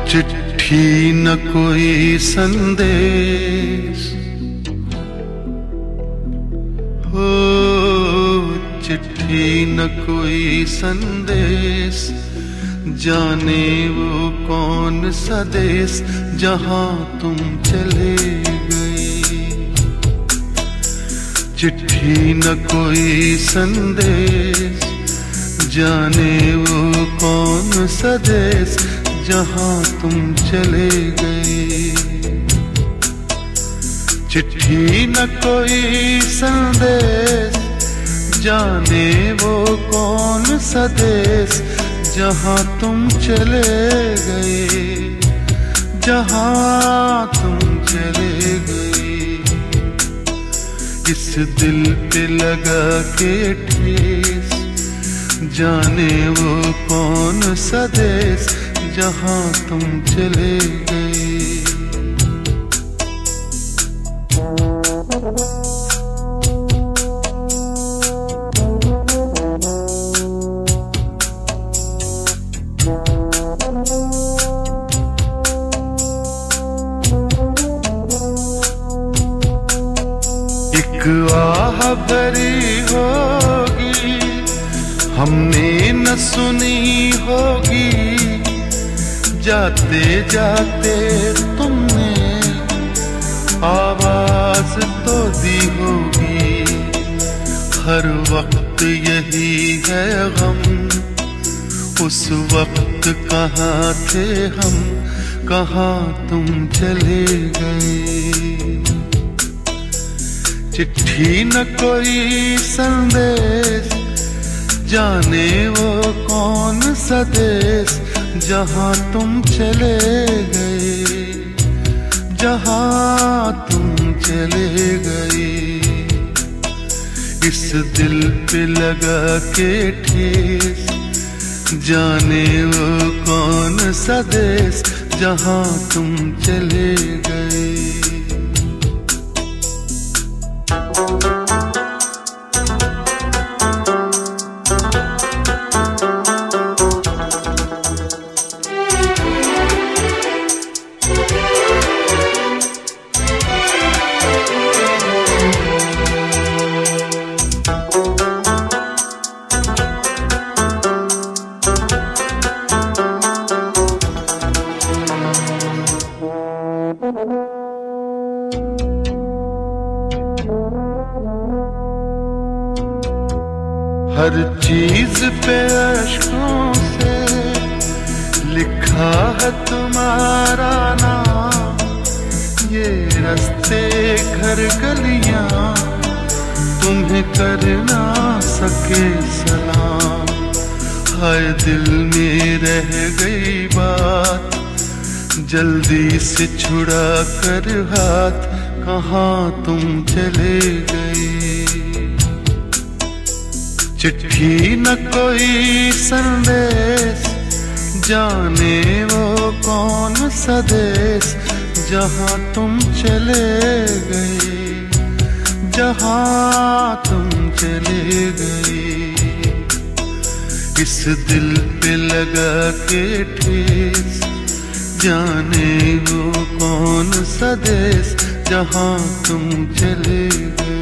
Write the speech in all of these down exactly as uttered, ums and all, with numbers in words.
चिट्ठी न कोई संदेश हो, चिट्ठी न कोई संदेश, जाने वो कौन सा देश जहां तुम चले गए। चिट्ठी न कोई संदेश, जाने वो कौन सा देश जहां तुम चले गए। चिट्ठी न कोई संदेश, जाने वो कौन सा देश जहां तुम चले गए, जहां तुम चले गए। इस दिल पे लगा के ठेस, जाने वो कौन सा देश जहां तुम चले गए। एक आह भरी होगी, हमने न सुनी होगी, जाते जाते तुमने आवाज तो दी होगी। हर वक्त यही है गम, उस वक्त कहाँ थे हम, कहाँ तुम चले गए। चिट्ठी न कोई संदेश, जाने वो कौन सा देश जहां तुम चले गए, जहां तुम चले गए। इस दिल पे लगा के ठेस, जाने वो कौन सा देश जहां तुम चले गए। हर चीज पे अश्कों से लिखा है तुम्हारा नाम, ये रास्ते घर गलियां तुम्हें कर ना सके सलाम। हाय दिल में रह गई बात, जल्दी से छुड़ा कर हाथ, कहाँ तुम चले गए। चिट्ठी न कोई संदेश, जाने वो कौन सा देश जहां तुम चले गए, जहां तुम चले गए। इस दिल पे लगा के ठेस, जाने वो कौन सा देश जहां तुम चले गए।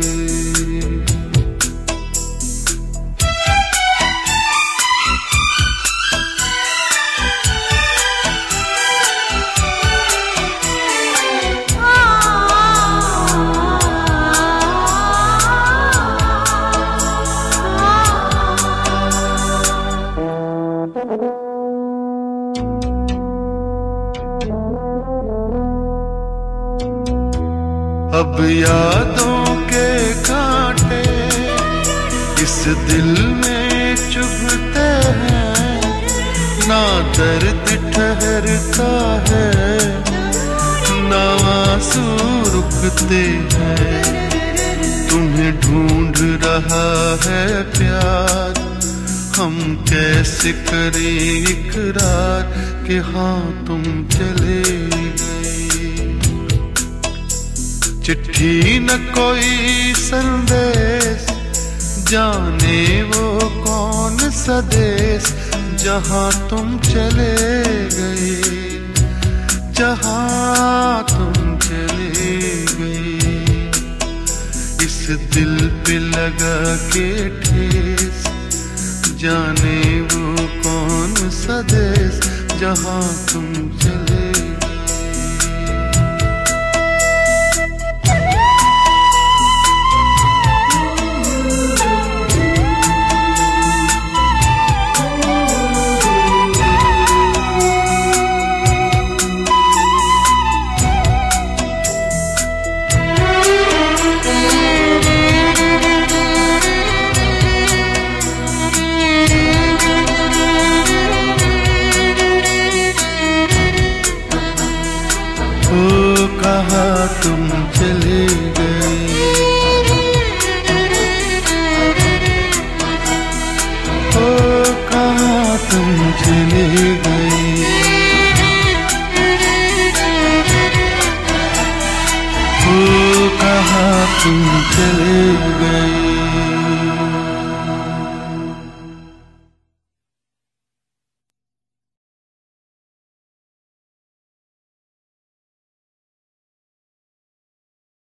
अब यादों के कांटे इस दिल में चुभते हैं, ना दर्द ठहरता है, ना आंसू रुकते हैं। तुम्हें ढूंढ रहा है प्यार, हम कैसे करें इकरार कि हाँ तुम चले गए। चिट्ठी न कोई संदेश, जाने वो कौन सा देश जहां तुम चले गए, जहाँ तुम चले गए। इस दिल पे लगा के ठेस, जाने वो कौन सा देश जहाँ तुम चले गए। ओ कहाँ तुम चले गए, ओ कहाँ तुम चले गए। ओ कहाँ तुम चले गए।